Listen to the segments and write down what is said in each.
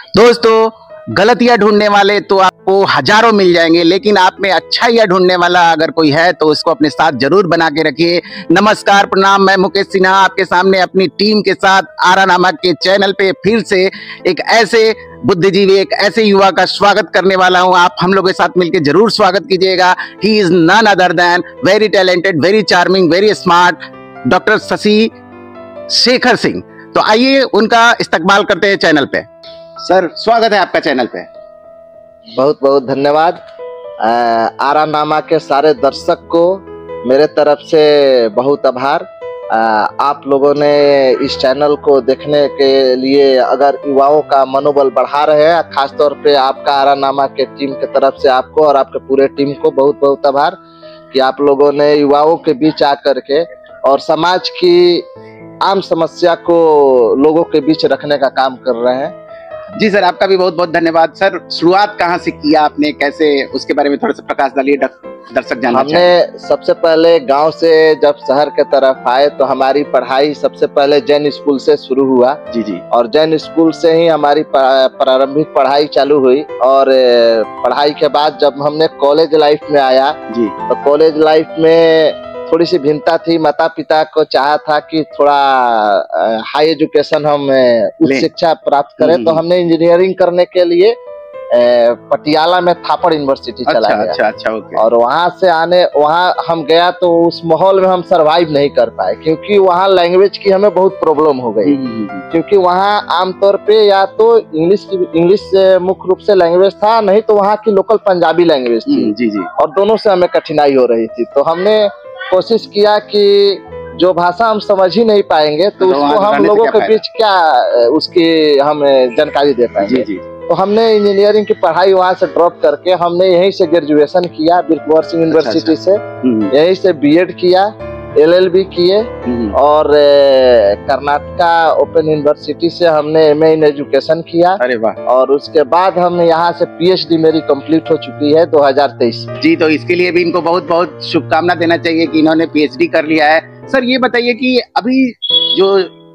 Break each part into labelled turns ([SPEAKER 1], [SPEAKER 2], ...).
[SPEAKER 1] दोस्तों, गलतियां ढूंढने वाले तो आपको हजारों मिल जाएंगे, लेकिन आप में अच्छाइयां ढूंढने वाला अगर कोई है तो उसको अपने साथ जरूर बना के रखिए। नमस्कार, प्रणाम। मैं मुकेश सिन्हा आपके सामने अपनी टीम के साथ आरा नामक के चैनल पे फिर से एक ऐसे बुद्धिजीवी, एक ऐसे युवा का स्वागत करने वाला हूं। आप हम लोग के साथ मिलकर जरूर स्वागत कीजिएगा। He is none other than very talented, very charming, very smart doctor Shashi Shekhar Singh. तो आइए उनका इस्तकबाल करते हैं चैनल पे। सर, स्वागत है आपका चैनल पे।
[SPEAKER 2] बहुत बहुत धन्यवाद। आरा नामा के सारे दर्शक को मेरे तरफ से बहुत आभार। आप लोगों ने इस चैनल को देखने के लिए अगर युवाओं का मनोबल बढ़ा रहे हैं, खास तौर पे आपका आरा नामा के टीम के तरफ से आपको और आपके पूरे टीम को बहुत बहुत आभार कि आप लोगों ने युवाओं के बीच आकर के और समाज की आम समस्या को लोगों के बीच रखने का काम कर रहे हैं।
[SPEAKER 1] जी सर, आपका भी बहुत बहुत धन्यवाद। सर, शुरुआत कहाँ से किया आपने, कैसे, उसके बारे में थोड़ा सा प्रकाश डालिए, दर्शक जानना चाहेंगे।
[SPEAKER 2] हमने सबसे पहले गांव से जब शहर के तरफ आए तो हमारी पढ़ाई सबसे पहले जैन स्कूल से शुरू हुआ।
[SPEAKER 1] जी जी।
[SPEAKER 2] और जैन स्कूल से ही हमारी प्रारंभिक पढ़ाई चालू हुई। और पढ़ाई के बाद जब हमने कॉलेज लाइफ में आया जी, तो कॉलेज लाइफ में थोड़ी सी भिन्नता थी। माता पिता को चाहा था कि थोड़ा हाई एजुकेशन हम उच्च शिक्षा प्राप्त करें, तो हमने इंजीनियरिंग करने के लिए पटियाला में थापड़ यूनिवर्सिटी चला गया।
[SPEAKER 1] अच्छा, ओके।
[SPEAKER 2] और वहाँ हम गया तो उस माहौल में हम सरवाइव नहीं कर पाए, क्योंकि वहाँ लैंग्वेज की हमें बहुत प्रॉब्लम हो गई। क्योंकि वहाँ आमतौर पे या तो इंग्लिश मुख्य रूप से लैंग्वेज था, नहीं तो वहाँ की लोकल पंजाबी लैंग्वेज थी। जी जी। और दोनों से हमें कठिनाई हो रही थी। तो हमने कोशिश किया कि जो भाषा हम समझ ही नहीं पाएंगे तो उसको हम लोगों के बीच क्या उसकी हम जानकारी दे पाएंगे। जी। तो हमने इंजीनियरिंग की पढ़ाई वहाँ से ड्रॉप करके हमने यहीं से ग्रेजुएशन किया, बिरकुंवर सिंह यूनिवर्सिटी से। यहीं से बीएड किया, एलएलबी किए, और कर्नाटका ओपन यूनिवर्सिटी से हमने एमए इन एजुकेशन किया। अरे वाह। और उसके बाद हम यहाँ से पीएचडी मेरी कंप्लीट हो चुकी है 2023।
[SPEAKER 1] जी, तो इसके लिए भी इनको बहुत बहुत शुभकामना देना चाहिए कि इन्होंने पीएचडी कर लिया है। सर, ये बताइए कि अभी जो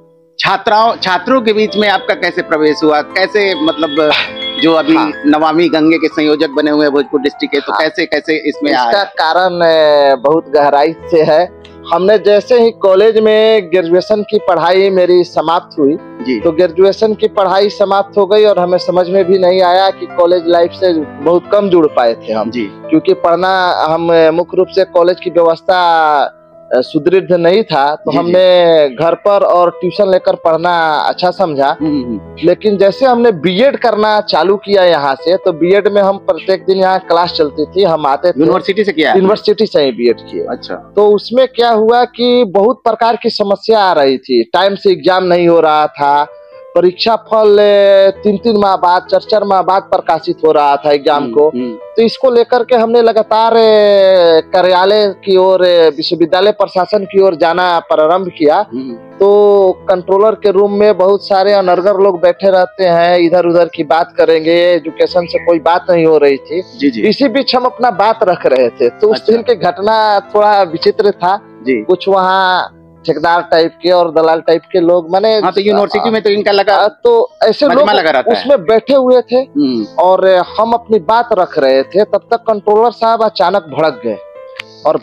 [SPEAKER 1] छात्रों के बीच में आपका कैसे प्रवेश हुआ, कैसे, मतलब जो अभी नमामि गंगे के संयोजक बने हुए हैं भोजपुर डिस्ट्रिक्ट के, तो कैसे कैसे इसमें
[SPEAKER 2] इसका कारण बहुत गहराई से है। हमने जैसे ही कॉलेज में ग्रेजुएशन की पढ़ाई मेरी समाप्त हुई जी, तो ग्रेजुएशन की पढ़ाई समाप्त हो गई और हमें समझ में भी नहीं आया कि कॉलेज लाइफ से बहुत कम जुड़ पाए थे हम जी, क्योंकि पढ़ना हम मुख्य रूप से कॉलेज की व्यवस्था सुदृढ़ नहीं था। तो हमने घर पर और ट्यूशन लेकर पढ़ना अच्छा समझा। लेकिन जैसे हमने बीएड करना चालू किया यहाँ से, तो बीएड में हम प्रत्येक दिन यहाँ क्लास चलती थी, हम आते थे।
[SPEAKER 1] यूनिवर्सिटी से किया? यूनिवर्सिटी
[SPEAKER 2] से ही बीएड किए।
[SPEAKER 1] अच्छा।
[SPEAKER 2] तो उसमें क्या हुआ कि बहुत प्रकार की समस्या आ रही थी। टाइम से एग्जाम नहीं हो रहा था, परीक्षा फल 3-3 माह बाद, 4-4 माह बाद प्रकाशित हो रहा था एग्जाम को। तो इसको लेकर के हमने लगातार कार्यालय की ओर, विश्वविद्यालय प्रशासन की ओर जाना प्रारंभ किया। तो कंट्रोलर के रूम में बहुत सारे अनर्गल लोग बैठे रहते हैं, इधर उधर की बात करेंगे, एजुकेशन से कोई बात नहीं हो रही थी। जी। इसी बीच हम अपना बात रख रहे थे। तो उस दिन की घटना थोड़ा विचित्र था जी। कुछ वहाँ ठेकेदार टाइप के और दलाल टाइप के लोग, माने
[SPEAKER 1] तो यूनिवर्सिटी में तो इनका लगा,
[SPEAKER 2] तो ऐसे लोग उसमें बैठे हुए थे और हम अपनी बात रख रहे थे। तब तक कंट्रोलर साहब अचानक भड़क गए और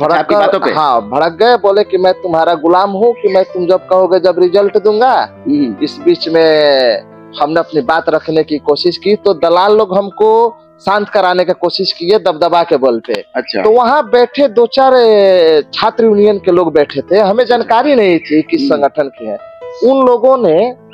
[SPEAKER 2] भड़क गए, बोले कि मैं तुम्हारा गुलाम हूँ, कि मैं तुम जब कहोगे जब रिजल्ट दूंगा। इस बीच में हमने अपनी बात रखने की कोशिश की, तो दलाल लोग हमको शांत कराने की कोशिश किए दबदबा के बल पे। अच्छा। तो वहाँ बैठे 2-4 छात्र यूनियन के लोग बैठे थे, हमें जानकारी नहीं थी किस संगठन के हैं। उन लोगों ने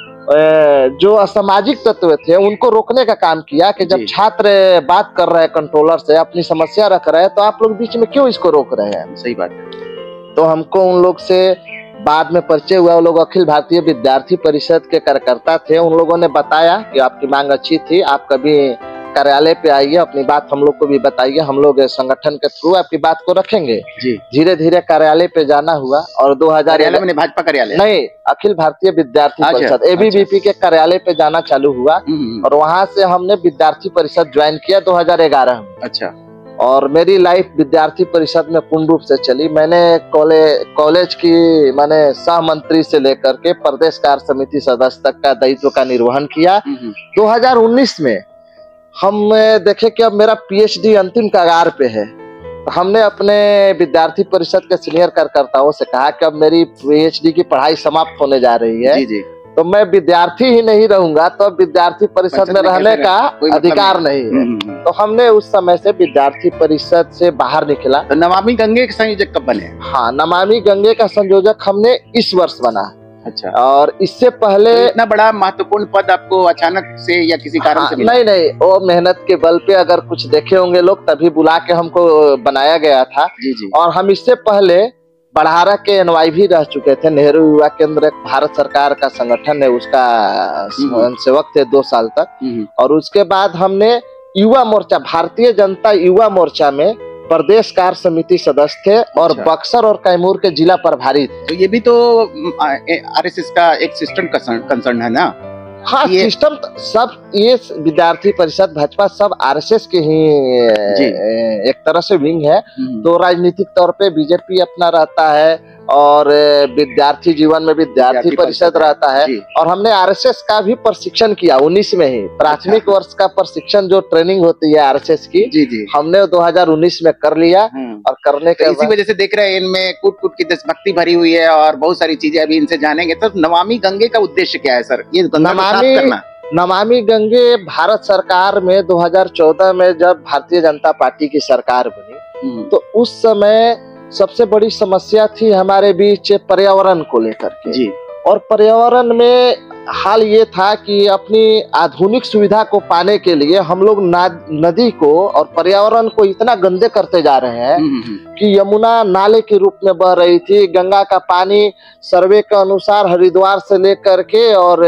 [SPEAKER 2] जो असामाजिक तत्व थे उनको रोकने का काम किया कि जब छात्र बात कर रहे हैं कंट्रोलर से, अपनी समस्या रख रहे हैं, तो आप लोग बीच में क्यों इसको रोक रहे हैं?
[SPEAKER 1] सही बात है।
[SPEAKER 2] तो हमको उन लोग से बाद में परिचय हुआ। वो लोग अखिल भारतीय विद्यार्थी परिषद के कार्यकर्ता थे। उन लोगों ने बताया कि आपकी मांग अच्छी थी, आप कभी कार्यालय पे आइए, अपनी बात हम लोग को भी बताइए, हम लोग संगठन के थ्रू आपकी बात को रखेंगे जी। धीरे धीरे कार्यालय पे जाना हुआ और 2000
[SPEAKER 1] में भाजपा कार्यालय
[SPEAKER 2] नहीं, अखिल भारतीय विद्यार्थी परिषद एबीवीपी के कार्यालय पे जाना चालू हुआ। और वहाँ से हमने विद्यार्थी परिषद ज्वाइन किया 2011 में।
[SPEAKER 1] अच्छा।
[SPEAKER 2] और मेरी लाइफ विद्यार्थी परिषद में पूर्ण रूप से चली। मैंने कॉलेज की मैंने सह मंत्री से लेकर के प्रदेश कार्य समिति सदस्य तक का दायित्व का निर्वहन किया। 2019 में हम देखे कि अब मेरा पीएचडी अंतिम कगार पे है। हमने अपने विद्यार्थी परिषद के सीनियर कार्यकर्ताओं से कहा कि अब मेरी पीएचडी की पढ़ाई समाप्त होने जा रही है,
[SPEAKER 1] जी।
[SPEAKER 2] तो मैं विद्यार्थी ही नहीं रहूंगा तो विद्यार्थी परिषद में रहने का अधिकार नहीं है। तो हमने उस समय से विद्यार्थी परिषद से बाहर निकला।
[SPEAKER 1] तो नमामि गंगे के संयोजक कब बने?
[SPEAKER 2] हाँ, नमामि गंगे का संयोजक हमने इस वर्ष बना।
[SPEAKER 1] अच्छा।
[SPEAKER 2] और इससे पहले
[SPEAKER 1] तो इतना बड़ा महत्वपूर्ण पद आपको अचानक से या किसी कारण से मिला?
[SPEAKER 2] नहीं, वो मेहनत के बल पे अगर कुछ देखे होंगे लोग तभी बुला के हमको बनाया गया था।
[SPEAKER 1] जी।
[SPEAKER 2] और हम इससे पहले बड़हारा के एनवाई भी रह चुके थे। नेहरू युवा केंद्र एक भारत सरकार का संगठन है, उसका सेवक थे 2 साल तक। और उसके बाद हमने युवा मोर्चा, भारतीय जनता युवा मोर्चा में प्रदेश कार्य समिति सदस्य थे और बक्सर और कैमूर के जिला प्रभारी थे।
[SPEAKER 1] तो ये भी तो आरएसएस का एक सिस्टम कंसर्न है ना?
[SPEAKER 2] हाँ, सिस्टम सब, ये विद्यार्थी परिषद भाजपा सब आरएसएस के ही एक तरह से विंग है। तो राजनीतिक तौर पे बीजेपी अपना रहता है और विद्यार्थी जीवन में विद्यार्थी परिषद रहता है। और हमने आरएसएस का भी प्रशिक्षण किया 19 में ही। प्राथमिक वर्ष का प्रशिक्षण जो ट्रेनिंग होती है आरएसएस की, जी हमने 2019 में कर लिया। और करने के
[SPEAKER 1] इसी वजह से देख रहे हैं इनमें कूट की देशभक्ति भरी हुई है और बहुत सारी चीजें अभी इनसे जानेंगे। तो नमामि गंगे का उद्देश्य क्या है सर? ये
[SPEAKER 2] नमामि गंगे भारत सरकार में 2014 में जब भारतीय जनता पार्टी की सरकार बनी तो उस समय सबसे बड़ी समस्या थी हमारे बीच पर्यावरण को लेकर के। जी। और पर्यावरण में हाल ये था कि अपनी आधुनिक सुविधा को पाने के लिए हम लोग नदी को और पर्यावरण को इतना गंदे करते जा रहे हैं कि यमुना नाले के रूप में बह रही थी। गंगा का पानी सर्वे के अनुसार हरिद्वार से लेकर के और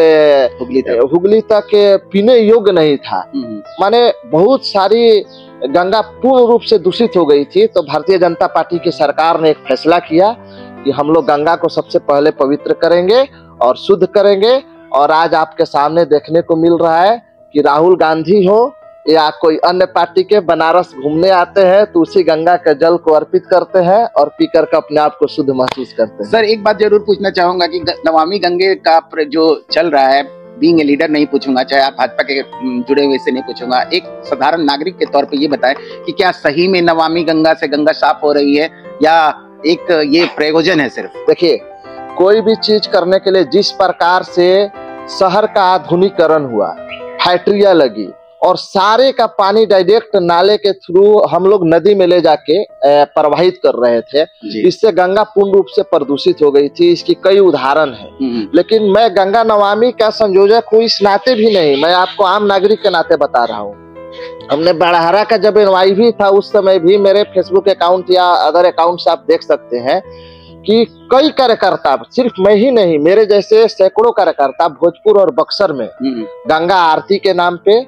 [SPEAKER 2] हुगली तक पीने योग्य नहीं था। माने बहुत सारी गंगा पूर्ण रूप से दूषित हो गई थी। तो भारतीय जनता पार्टी की सरकार ने एक फैसला किया कि हम लोग गंगा को सबसे पहले पवित्र करेंगे और शुद्ध करेंगे। और आज आपके सामने देखने को मिल रहा है कि राहुल गांधी हो या कोई अन्य पार्टी के बनारस घूमने आते हैं तो उसी गंगा के जल को अर्पित करते हैं और पीकर के अपने आप को शुद्ध महसूस करते हैं।
[SPEAKER 1] सर एक बात जरूर पूछना चाहूंगा कि नमामि गंगे का जो चल रहा है, बीइंग ए लीडर नहीं पूछूंगा, चाहे आप भाजपा के जुड़े हुए से नहीं पूछूंगा, एक साधारण नागरिक के तौर पे ये बताएं कि क्या सही में नमामि गंगा से गंगा साफ हो रही है या एक ये प्रयोजन है सिर्फ?
[SPEAKER 2] देखिए, कोई भी चीज करने के लिए जिस प्रकार से शहर का आधुनिकीकरण हुआ, फैक्ट्रियां लगी और सारे का पानी डायरेक्ट नाले के थ्रू हम लोग नदी में ले जाके प्रवाहित कर रहे थे, इससे गंगा पूर्ण रूप से प्रदूषित हो गई थी। इसकी कई उदाहरण है। लेकिन मैं गंगा नमामि का संयोजक हूँ इस नाते भी नहीं, मैं आपको आम नागरिक के नाते बता रहा हूँ। हमने बड़हारा का जब एनवाई भी था उस समय भी मेरे फेसबुक अकाउंट या अदर अकाउंट से आप देख सकते हैं कि कई कार्यकर्ता, सिर्फ मैं ही नहीं, मेरे जैसे सैकड़ों कार्यकर्ता भोजपुर और बक्सर में गंगा आरती के नाम पे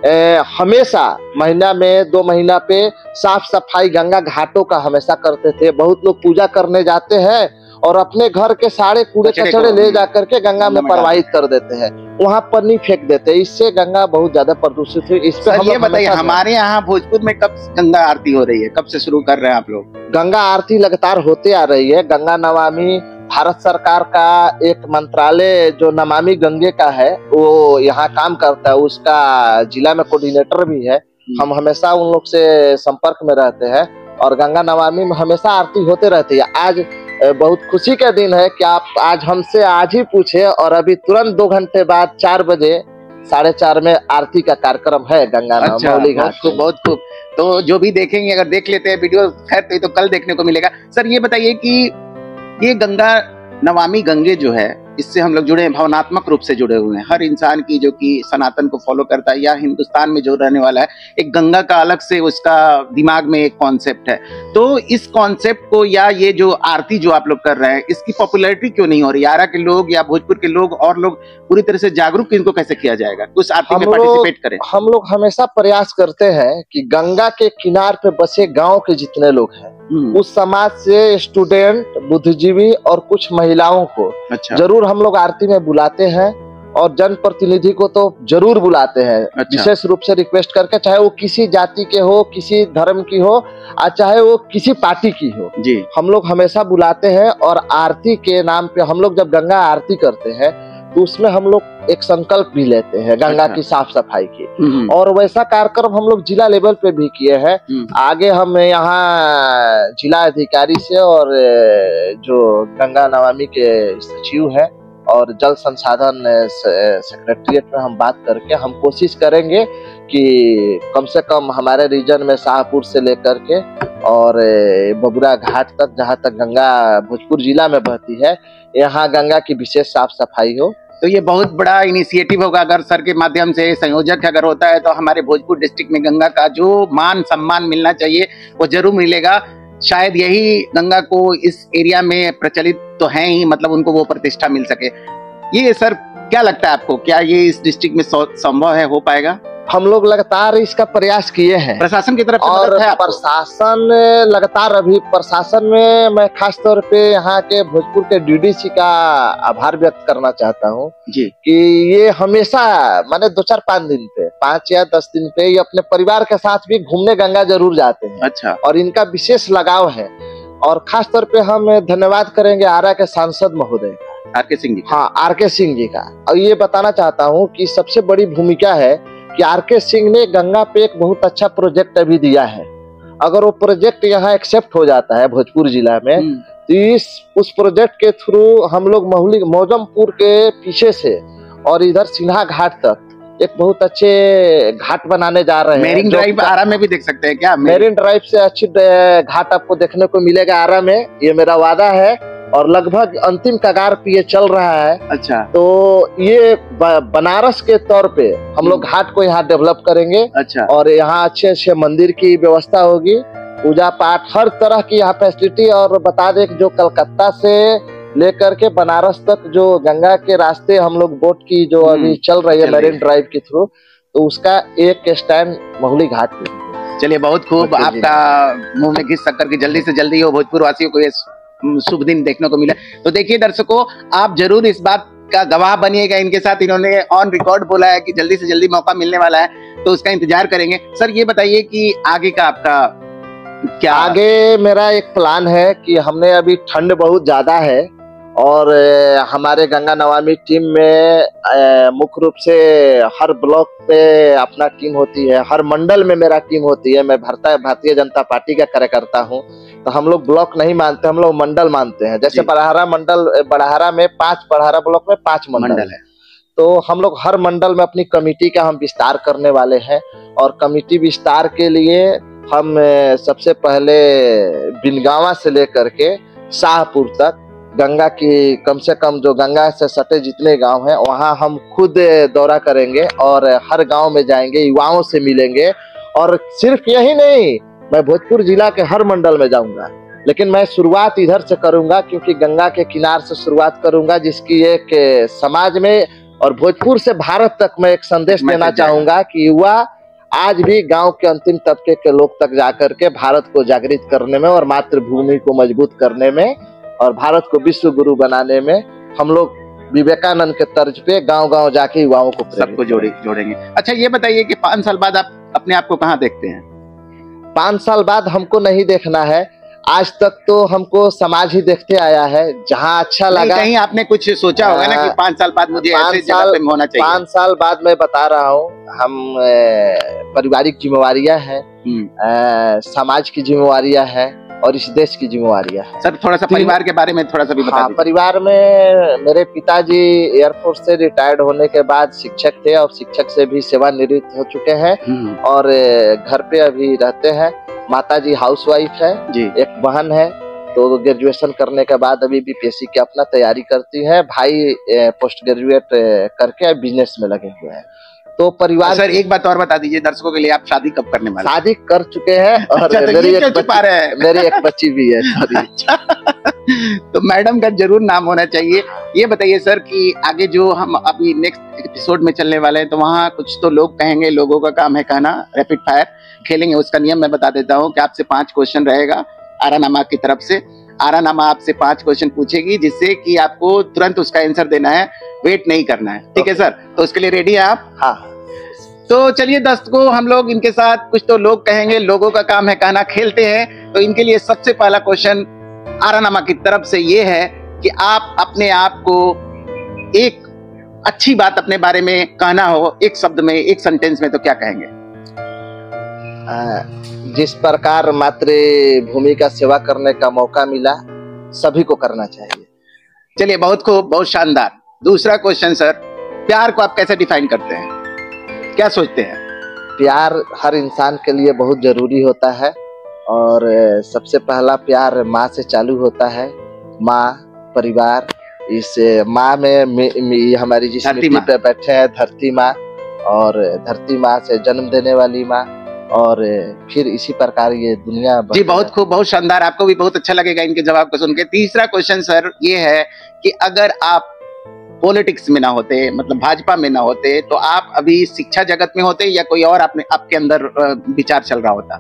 [SPEAKER 2] हमेशा महीना में 2 महीना पे साफ सफाई गंगा घाटों का हमेशा करते थे। बहुत लोग पूजा करने जाते हैं और अपने घर के सारे कूड़े कचड़े ले जा करके गंगा में प्रवाहित कर देते हैं, वहाँ पन्नी फेंक देते हैं। इससे गंगा बहुत ज्यादा प्रदूषित हुई। इस पर
[SPEAKER 1] ये बताइए, हमारे यहाँ भोजपुर में कब गंगा आरती हो रही है? कब से शुरू कर रहे हैं आप लोग?
[SPEAKER 2] गंगा आरती लगातार होते आ रही है। गंगा नमामि भारत सरकार का एक मंत्रालय जो नमामि गंगे का है वो यहाँ काम करता है, उसका जिला में कोऑर्डिनेटर भी है। हम हमेशा उन लोग से संपर्क में रहते हैं और गंगा नमामि में हमेशा आरती होते रहती है। आज बहुत खुशी का दिन है कि आप आज हमसे आज ही पूछे और अभी तुरंत 2 घंटे बाद 4 बजे 4:30 में आरती का कार्यक्रम है गंगा नमामि घाट।
[SPEAKER 1] बहुत खूब। तो जो भी देखेंगे, अगर देख लेते हैं वीडियो, खैर तो कल देखने को मिलेगा। सर ये बताइए कि ये गंगा नमामि गंगे जो है, इससे हम लोग जुड़े हैं, भावनात्मक रूप से जुड़े हुए हैं। हर इंसान की जो कि सनातन को फॉलो करता है या हिंदुस्तान में जो रहने वाला है, एक गंगा का अलग से उसका दिमाग में एक कॉन्सेप्ट है। तो इस कॉन्सेप्ट को या ये जो आरती जो आप लोग कर रहे हैं, इसकी पॉपुलैरिटी क्यों नहीं हो रही? आरा के लोग या भोजपुर के लोग और लोग पूरी तरह से जागरूक इनको कैसे किया जाएगा उस आरती में पार्टिसिपेट करें?
[SPEAKER 2] हम लोग हमेशा प्रयास करते हैं कि गंगा के किनार पे बसे गाँव के जितने लोग हैं उस समाज से स्टूडेंट, बुद्धिजीवी और कुछ महिलाओं को जरूर हम लोग आरती में बुलाते हैं और जनप्रतिनिधि को तो जरूर बुलाते हैं।
[SPEAKER 1] अच्छा।
[SPEAKER 2] विशेष रूप से रिक्वेस्ट करके, चाहे वो किसी जाति के हो, किसी धर्म की हो, और चाहे वो किसी पार्टी की हो,
[SPEAKER 1] जी। हम
[SPEAKER 2] लोग हमेशा बुलाते हैं। और आरती के नाम पे हम लोग जब गंगा आरती करते हैं तो उसमें हम लोग एक संकल्प भी लेते हैं गंगा
[SPEAKER 1] अच्छा।
[SPEAKER 2] की साफ सफाई की। और वैसा कार्यक्रम हम लोग जिला लेवल पे भी किए हैं। आगे हम यहाँ जिला अधिकारी से और जो गंगा नमामि के सचिव है और जल संसाधन सेक्रेटरीट में हम बात करके हम कोशिश करेंगे कि कम से कम हमारे रीजन में शाहपुर से लेकर के और बबुरा घाट तक, जहाँ तक गंगा भोजपुर जिला में बहती है, यहाँ गंगा की विशेष साफ सफाई हो।
[SPEAKER 1] तो ये बहुत बड़ा इनिशिएटिव होगा अगर सर के माध्यम से संयोजक अगर होता है तो हमारे भोजपुर डिस्ट्रिक्ट में गंगा का जो मान सम्मान मिलना चाहिए वो जरूर मिलेगा। शायद यही गंगा को इस एरिया में प्रचलित तो है ही, मतलब उनको वो प्रतिष्ठा मिल सके। ये सर क्या लगता है आपको, क्या ये इस डिस्ट्रिक्ट में संभव है, हो पाएगा?
[SPEAKER 2] हम लोग लगातार इसका प्रयास किए हैं
[SPEAKER 1] प्रशासन की तरफ से,
[SPEAKER 2] और प्रशासन लगातार, अभी प्रशासन में मैं खास तौर पे यहाँ के भोजपुर के डीडीसी का आभार व्यक्त करना चाहता हूँ
[SPEAKER 1] जी,
[SPEAKER 2] कि ये हमेशा माने 2-4-5 दिन पे, 5 या 10 दिन पे ये अपने परिवार के साथ भी घूमने गंगा जरूर जाते हैं।
[SPEAKER 1] अच्छा।
[SPEAKER 2] और इनका विशेष लगाव है। और खास तौर पे हम धन्यवाद करेंगे आरा के सांसद महोदय का,
[SPEAKER 1] आर.के. सिंह जी।
[SPEAKER 2] हाँ, आर.के. सिंह जी का। और ये बताना चाहता हूँ कि सबसे बड़ी भूमिका है कि आर.के. सिंह ने गंगा पे एक बहुत अच्छा प्रोजेक्ट अभी दिया है। अगर वो प्रोजेक्ट यहाँ एक्सेप्ट हो जाता है भोजपुर जिला में, तो उस प्रोजेक्ट के थ्रू हम लोग मौजमपुर के पीछे से और इधर सिन्हा घाट तक एक बहुत अच्छे घाट बनाने जा रहे हैं।
[SPEAKER 1] मेरीन ड्राइव आरा में भी देख सकते हैं क्या?
[SPEAKER 2] मेरीन ड्राइव से अच्छी घाट आपको देखने को मिलेगा आरा में, ये मेरा वादा है। और लगभग अंतिम कगार पे ये चल रहा है।
[SPEAKER 1] अच्छा।
[SPEAKER 2] तो ये बनारस के तौर पे हम लोग घाट को यहाँ डेवलप करेंगे।
[SPEAKER 1] अच्छा।
[SPEAKER 2] और यहाँ अच्छे अच्छे मंदिर की व्यवस्था होगी, पूजा पाठ, हर तरह की यहाँ फैसिलिटी। और बता दें कि जो कलकत्ता से लेकर के बनारस तक जो गंगा के रास्ते हम लोग बोट की जो अभी चल रही है मेरीन ड्राइव के थ्रू, तो उसका एक स्टैंड महुली घाट पे।
[SPEAKER 1] चलिए, बहुत खूब, आपका मुंह में घिस शक्कर की जल्दी से जल्दी हो भोजपुर वासियों को ये शुभ दिन देखने को मिला। तो देखिए दर्शकों, आप जरूर इस बात का गवाह बनिएगा। इनके साथ इन्होंने ऑन रिकॉर्ड बोला है कि जल्दी से जल्दी मौका मिलने वाला है, तो उसका इंतजार करेंगे। सर ये बताइए कि आगे का आपका क्या? आगे
[SPEAKER 2] मेरा एक प्लान है कि हमने अभी ठंड बहुत ज्यादा है और हमारे गंगा नमामि टीम में मुख्य रूप से हर ब्लॉक पे अपना टीम होती है, हर मंडल में मेरा टीम होती है। मैं भारतीय जनता पार्टी का कार्यकर्ता हूं, तो हम लोग ब्लॉक नहीं मानते, हम लोग मंडल मानते हैं। जैसे बड़हरा में 5 बड़हरा ब्लॉक में 5 मंडल है, तो हम लोग हर मंडल में अपनी कमेटी का हम विस्तार करने वाले हैं। और कमेटी विस्तार के लिए हम सबसे पहले बिनगावा से लेकर के शाहपुर तक गंगा की कम से कम जो गंगा से सटे जितने गांव हैं वहां हम खुद दौरा करेंगे और हर गांव में जाएंगे, युवाओं से मिलेंगे। और सिर्फ यही नहीं, मैं भोजपुर जिला के हर मंडल में जाऊंगा, लेकिन मैं शुरुआत इधर से करूंगा क्योंकि गंगा के किनार से शुरुआत करूंगा, जिसकी एक समाज में और भोजपुर से भारत तक मैं एक संदेश देना चाहूंगा कि युवा आज भी गांव के अंतिम तबके के लोग तक जाकर के भारत को जागृत करने में और मातृभूमि को मजबूत करने में और भारत को विश्व गुरु बनाने में हम लोग विवेकानंद के तर्ज पे गांव-गांव जाके युवाओं को सबको जोड़ेंगे। अच्छा ये बताइए कि 5 साल बाद आप अपने आप को कहाँ देखते हैं? 5 साल बाद हमको नहीं देखना है, आज तक तो हमको समाज ही देखते आया है। जहाँ अच्छा लगा,
[SPEAKER 1] कहीं आपने कुछ सोचा होगा ना कि 5 साल बाद मुझे ऐसे जगह पे होना चाहिए?
[SPEAKER 2] 5 साल बाद मैं बता रहा हूँ, हम पारिवारिक जिम्मेवारियां हैं, समाज की जिम्मेवारियां हैं और इस देश की जिम्मेवारियां हैं।
[SPEAKER 1] सर थोड़ा सा परिवार के बारे में थोड़ा सा भी बता दीजिए।
[SPEAKER 2] परिवार में मेरे पिताजी एयरफोर्स से रिटायर्ड होने के बाद शिक्षक थे और शिक्षक से भी सेवानिवृत्त हो चुके हैं और घर पे अभी रहते हैं। माताजी हाउसवाइफ है जी, एक बहन है, तो ग्रेजुएशन करने के बाद अभी बीपीएससी की अपना तैयारी करती है। भाई पोस्ट ग्रेजुएट करके बिजनेस में लगे हुए हैं। तो परिवार।
[SPEAKER 1] सर एक बात और बता दीजिए दर्शकों के लिए, आप शादी कब करने वाले?
[SPEAKER 2] शादी कर चुके हैं और
[SPEAKER 1] अच्छा, तो
[SPEAKER 2] मेरी एक बच्ची भी है।
[SPEAKER 1] अच्छा। तो मैडम का जरूर नाम होना चाहिए। ये बताइए सर कि आगे जो हम अभी नेक्स्ट एपिसोड में चलने वाले हैं, तो वहाँ कुछ तो लोग कहेंगे, लोगों का काम है कहना, रैपिड फायर खेलेंगे। उसका नियम मैं बता देता हूँ कि आपसे 5 क्वेश्चन रहेगा आरा नामा की तरफ से। आरानामा आपसे 5 क्वेश्चन पूछेगी, जिससे कि आपको तुरंत उसका आंसर देना है, वेट नहीं करना है। ठीक है सर, तो उसके लिए रेडी है आप?
[SPEAKER 2] हाँ।
[SPEAKER 1] तो चलिए दर्शकों, हम लोग इनके साथ कुछ तो लोग कहेंगे, लोगों का काम है कहना, खेलते हैं। तो इनके लिए सबसे पहला क्वेश्चन आरानामा की तरफ से ये है कि आप अपने आप को एक अच्छी बात अपने बारे में कहना हो, एक शब्द में, एक सेंटेंस में, तो क्या कहेंगे?
[SPEAKER 2] जिस प्रकार मातृभूमि का सेवा करने का मौका मिला, सभी को करना चाहिए।
[SPEAKER 1] चलिए, बहुत खूब, बहुत शानदार। दूसरा क्वेश्चन सर, प्यार को आप कैसे डिफाइन करते हैं, क्या सोचते हैं?
[SPEAKER 2] प्यार हर इंसान के लिए बहुत जरूरी होता है, और सबसे पहला प्यार माँ से चालू होता है। माँ, परिवार, इस माँ में हमारी जिस मिट्टी पे बैठे हैं, धरती माँ, और धरती माँ से जन्म देने वाली माँ, और फिर इसी प्रकार ये दुनिया।
[SPEAKER 1] जी बहुत खूब, बहुत शानदार। आपको भी बहुत अच्छा लगेगा इनके जवाब को सुन के। तीसरा क्वेश्चन सर ये है कि अगर आप पॉलिटिक्स में ना होते, मतलब भाजपा में ना होते, तो आप अभी शिक्षा जगत में होते या कोई और आपके अंदर विचार चल रहा होता?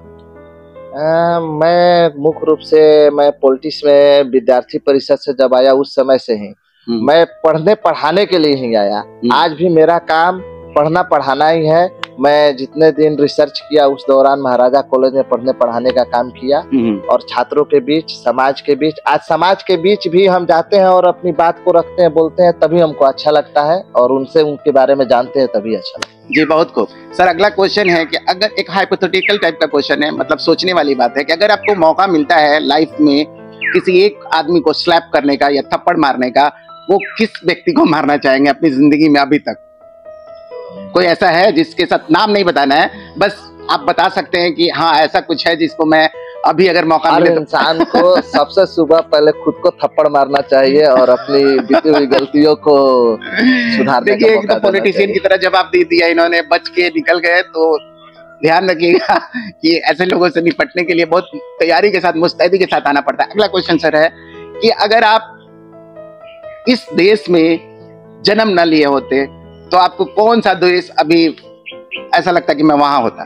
[SPEAKER 2] मैं मुख्य रूप से मैं पॉलिटिक्स में विद्यार्थी परिषद से जब आया उस समय से ही मैं पढ़ने पढ़ाने के लिए ही आया। आज भी मेरा काम पढ़ना पढ़ाना ही है। मैं जितने दिन रिसर्च किया उस दौरान महाराजा कॉलेज में पढ़ने पढ़ाने का काम किया, और छात्रों के बीच, समाज के बीच। आज समाज के बीच भी हम जाते हैं और अपनी बात को रखते हैं, बोलते हैं, तभी हमको अच्छा लगता है, और उनसे उनके बारे में जानते हैं तभी अच्छा लगता है।
[SPEAKER 1] जी बहुत खूब सर। अगला क्वेश्चन है कि अगर एक हाइपोथेटिकल टाइप का क्वेश्चन है, मतलब सोचने वाली बात है कि अगर आपको मौका मिलता है लाइफ में किसी एक आदमी को स्लैप करने का या थप्पड़ मारने का, वो किस व्यक्ति को मारना चाहेंगे अपनी जिंदगी में अभी तक? कोई ऐसा है जिसके साथ, नाम नहीं बताना है, बस आप बता सकते हैं कि हाँ ऐसा कुछ है जिसको मैं अभी अगर मौका मिले तो।
[SPEAKER 2] इंसान को सबसे सुबह पहले खुद को थप्पड़ मारना चाहिए और अपनी बीती हुई गलतियों को सुधारने का मौका।
[SPEAKER 1] देखिए, पॉलिटिशियन की तरह जवाब दे दिया इन्होंने, बच के निकल गए। तो ध्यान रखिएगा कि ऐसे लोगों से निपटने के लिए बहुत तैयारी के साथ, मुस्तैदी के साथ आना पड़ता है। अगला क्वेश्चन सर है कि अगर आप इस देश में जन्म न लिए होते तो आपको कौन सा देश अभी ऐसा लगता कि मैं वहां होता?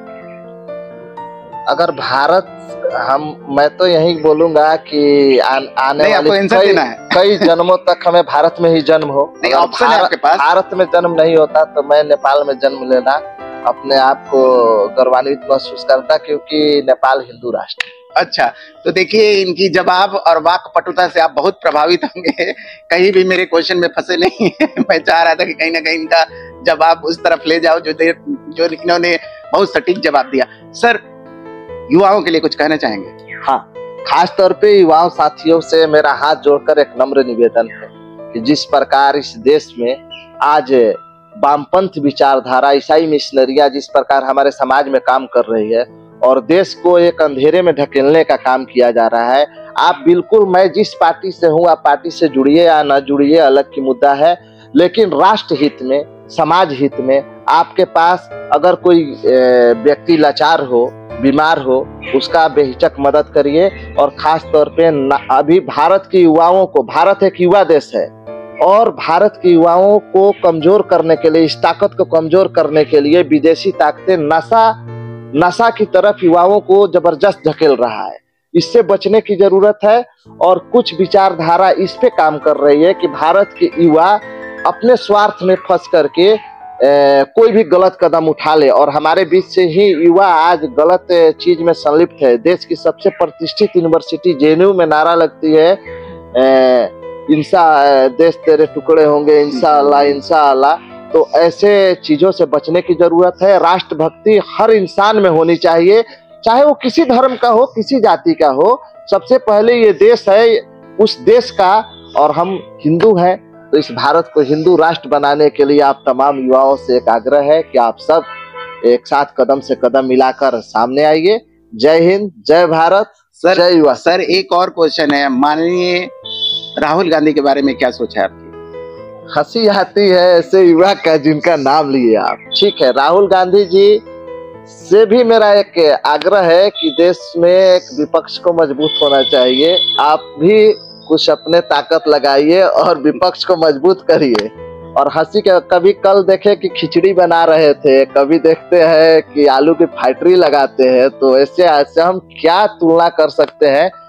[SPEAKER 2] अगर भारत, मैं तो यही बोलूंगा कि आने वाले कई जन्मों तक हमें भारत में ही जन्म हो।
[SPEAKER 1] ऑप्शन है आपके पास।
[SPEAKER 2] भारत में जन्म नहीं होता तो मैं नेपाल में जन्म लेना अपने आप को गौरवान्वित महसूस करता, क्योंकि नेपाल हिंदू राष्ट्र।
[SPEAKER 1] अच्छा, तो देखिए इनकी जवाब और वाक पटुता से आप बहुत प्रभावित होंगे। कहीं भी मेरे क्वेश्चन में फंसे नहीं है। मैं चाह रहा था कि कहीं ना कहीं इनका जवाब उस तरफ ले जाओ जो इन्होंने बहुत सटीक जवाब दिया। सर, युवाओं के लिए कुछ कहना चाहेंगे?
[SPEAKER 2] हाँ, खास तौर पे युवाओं साथियों से मेरा हाथ जोड़कर एक नम्र निवेदन है कि जिस प्रकार इस देश में आज वामपंथ विचारधारा, ईसाई मिशनरियां जिस प्रकार हमारे समाज में काम कर रही है और देश को एक अंधेरे में ढकेलने का काम किया जा रहा है, आप बिल्कुल, मैं जिस पार्टी से हूँ आप पार्टी से जुड़िए या न जुड़िए अलग की मुद्दा है, लेकिन राष्ट्र हित में, समाज हित में आपके पास अगर कोई व्यक्ति लाचार हो, बीमार हो, उसका बेहिचक मदद करिए। और खास तौर पे अभी भारत के युवाओं को, भारत एक युवा देश है, और भारत के युवाओं को कमजोर करने के लिए, इस ताकत को कमजोर करने के लिए विदेशी ताकतें नशा की तरफ युवाओं को जबरदस्त धकेल रहा है। इससे बचने की जरूरत है, और कुछ विचारधारा इस पे काम कर रही है कि भारत के युवा अपने स्वार्थ में फंस करके कोई भी गलत कदम उठा ले, और हमारे बीच से ही युवा आज गलत चीज में संलिप्त है। देश की सबसे प्रतिष्ठित यूनिवर्सिटी जेएनयू में नारा लगती है, देश तेरे टुकड़े होंगे इंशाअल्लाह इंशाअल्लाह। तो ऐसे चीजों से बचने की जरूरत है। राष्ट्रभक्ति हर इंसान में होनी चाहिए, चाहे वो किसी धर्म का हो, किसी जाति का हो। सबसे पहले ये देश है उस देश का, और हम हिंदू हैं, तो इस भारत को हिंदू राष्ट्र बनाने के लिए आप तमाम युवाओं से एक आग्रह है कि आप सब एक साथ कदम से कदम मिलाकर सामने आइए। जय हिंद, जय भारत, जय युवा।
[SPEAKER 1] सर, एक और क्वेश्चन है, माननीय राहुल गांधी के बारे में क्या सोच है आपकी?
[SPEAKER 2] हंसी आती है ऐसे युवा का जिनका नाम लिए आप। ठीक है, राहुल गांधी जी से भी मेरा एक आग्रह है कि देश में एक विपक्ष को मजबूत होना चाहिए। आप भी कुछ अपने ताकत लगाइए और विपक्ष को मजबूत करिए। और हंसी के, कभी कल देखे कि खिचड़ी बना रहे थे, कभी देखते हैं कि आलू की फैक्ट्री लगाते हैं, तो ऐसे हम क्या तुलना कर सकते हैं?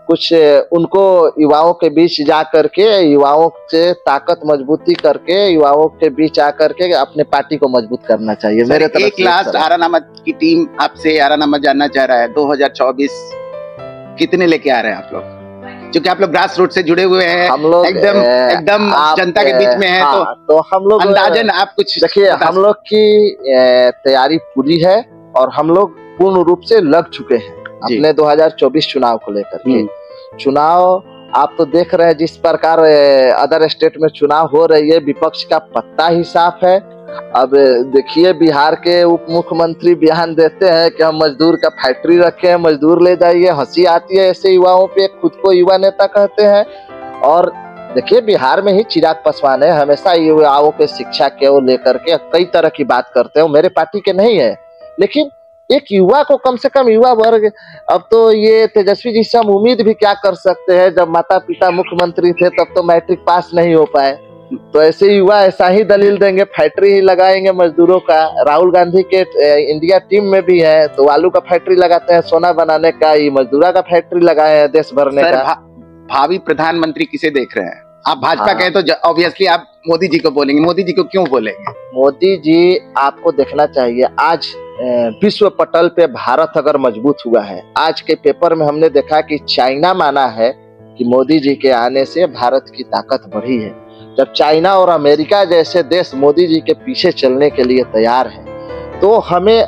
[SPEAKER 2] कुछ उनको युवाओं के बीच जा करके युवाओं से ताकत मजबूती करके युवाओं के बीच आकर के अपने पार्टी को मजबूत करना चाहिए। मेरे तरफ
[SPEAKER 1] एक लास्ट आरानामा की टीम आपसे आरानामा जानना चाह रहा है, 2024 कितने लेके आ रहे हैं आप लोग? क्योंकि आप लोग ग्रास रूट से जुड़े हुए हैं,
[SPEAKER 2] हम लोग
[SPEAKER 1] एकदम जनता के बीच में है,
[SPEAKER 2] हाँ, तो हम लोग
[SPEAKER 1] अंदाजन आप कुछ
[SPEAKER 2] देखिए, हम लोग की तैयारी पूरी है और हम लोग पूर्ण रूप से लग चुके हैं अपने 2024 चुनाव को लेकर के। चुनाव आप तो देख रहे हैं जिस प्रकार अदर स्टेट में चुनाव हो रही है, विपक्ष का पत्ता ही साफ है। अब देखिए, बिहार के उप मुख्यमंत्री बयान देते हैं कि हम मजदूर का फैक्ट्री रखे हैं, मजदूर ले जाइए। हंसी आती है ऐसे युवाओं पे, खुद को युवा नेता कहते हैं। और देखिए, बिहार में ही चिराग पासवान है, हमेशा युवाओं के शिक्षा के लेकर के कई तरह की बात करते हैं। मेरे पार्टी के नहीं है, लेकिन एक युवा को कम से कम युवा वर्ग, अब तो ये तेजस्वी जी से हम उम्मीद भी क्या कर सकते हैं, जब माता पिता मुख्यमंत्री थे तब तो मैट्रिक पास नहीं हो पाए, तो ऐसे युवा ऐसा ही दलील देंगे, फैक्ट्री ही लगाएंगे मजदूरों का। राहुल गांधी के इंडिया टीम में भी है, तो आलू का फैक्ट्री लगाते हैं सोना बनाने का, ये मजदूरा का फैक्ट्री लगाए हैं देश भरने का।
[SPEAKER 1] भावी प्रधानमंत्री किसे देख रहे हैं आप? भाजपा कहे तो ऑब्वियसली आप मोदी जी को बोलेंगे। मोदी जी को क्यों बोलेंगे?
[SPEAKER 2] मोदी जी आपको देखना चाहिए, आज विश्व पटल पे भारत अगर मजबूत हुआ है, आज के पेपर में हमने देखा कि चाइना माना है कि मोदी जी के आने से भारत की ताकत बढ़ी है। जब चाइना और अमेरिका जैसे देश मोदी जी के पीछे चलने के लिए तैयार है, तो हमें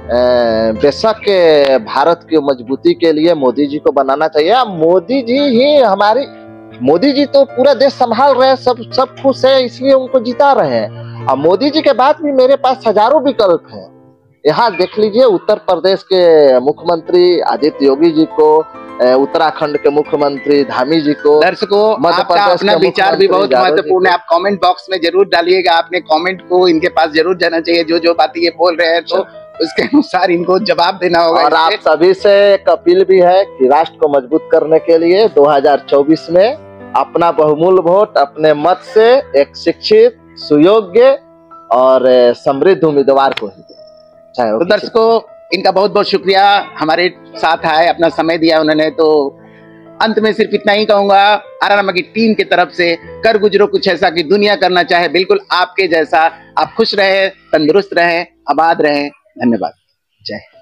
[SPEAKER 2] बेशक भारत की मजबूती के लिए मोदी जी को बनाना चाहिए। मोदी जी ही हमारी, मोदी जी तो पूरा देश संभाल रहे हैं, सब खुश है, इसलिए उनको जिता रहे हैं। अब मोदी जी के बाद भी मेरे पास हजारों विकल्प हैं। यहाँ देख लीजिए, उत्तर प्रदेश के मुख्यमंत्री आदित्य योगी जी को, उत्तराखंड के मुख्यमंत्री धामी जी को।
[SPEAKER 1] दर्शकों, आपका अपना विचार भी बहुत महत्वपूर्ण है, आप कमेंट बॉक्स में जरूर डालिएगा। आपने कमेंट को इनके पास जरूर जाना चाहिए, जो बातें ये बोल रहे हैं, तो उसके अनुसार इनको जवाब देना होगा।
[SPEAKER 2] और आप सभी से एक अपील भी है कि राष्ट्र को मजबूत करने के लिए 2024 में अपना बहुमूल्य वोट अपने मत से एक शिक्षित, सुयोग्य और समृद्ध उम्मीदवार को ही दें।
[SPEAKER 1] तो दर्शकों, इनका बहुत बहुत शुक्रिया, हमारे साथ आए, अपना समय दिया उन्होंने। तो अंत में सिर्फ इतना ही कहूंगा, आरानामा की टीम की तरफ से, कर गुजरो कुछ ऐसा कि दुनिया करना चाहे बिल्कुल आपके जैसा। आप खुश रहें, तंदुरुस्त रहें, आबाद रहें। धन्यवाद। जय हिंद।